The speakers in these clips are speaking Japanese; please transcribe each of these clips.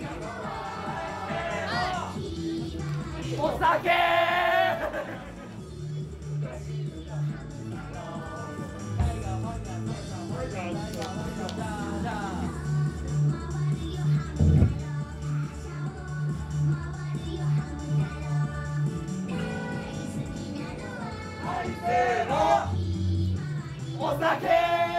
お酒せーのお酒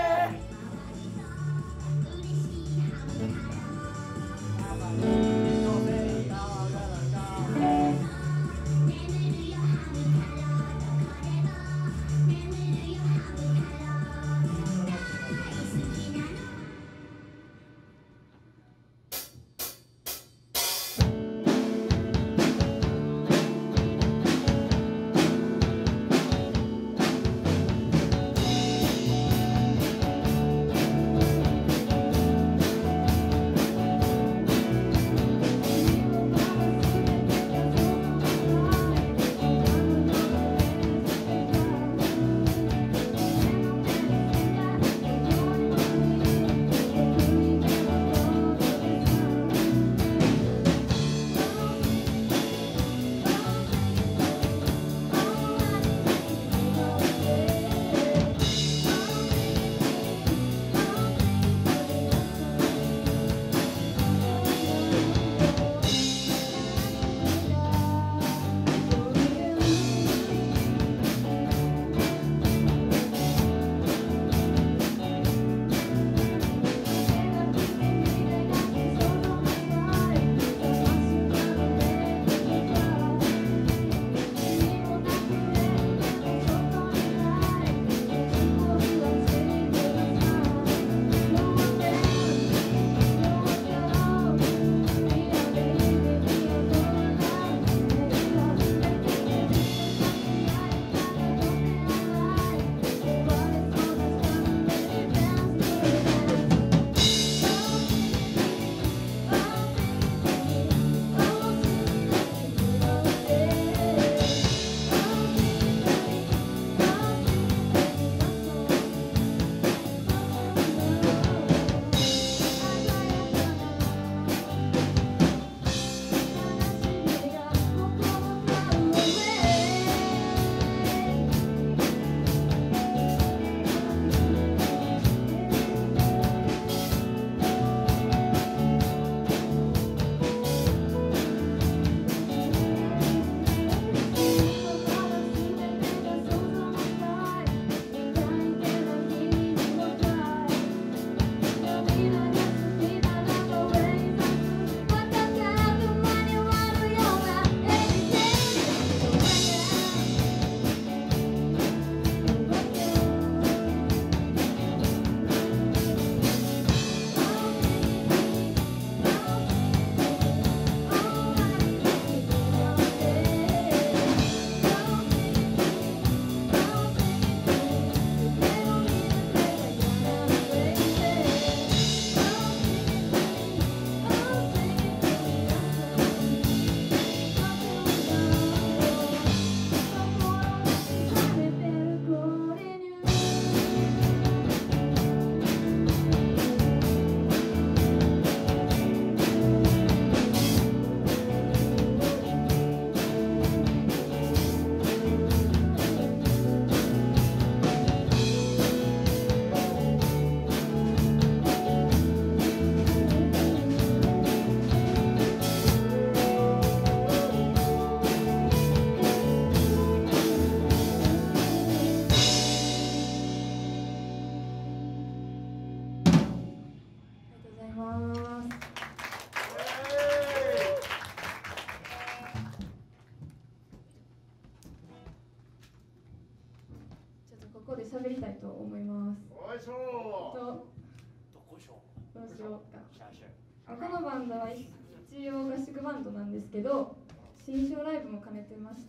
ここで喋りたいと思います。 よいしょどうしようか。このバンドは一応合宿バンドなんですけど、新章ライブも兼ねてまして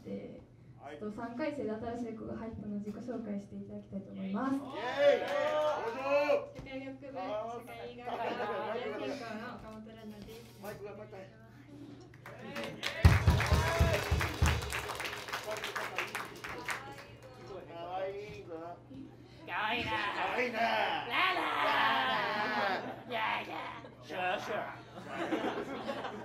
、3回生で新しい子が入ったので自己紹介していただきたいと思います。社会学部社会医学科野球科の岡本玲奈です。マイクが高い。 かわいいな。かわいいな。ララ。やや。シューシュー。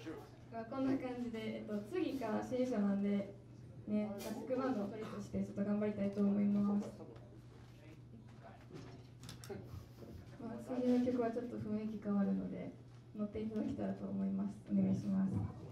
こんな感じで、次から新書なんで、ね、合宿バンドを取りとしてちょっと頑張りたいと思います。まあ、次の曲はちょっと雰囲気変わるので乗っていただけたらと思います。お願いします。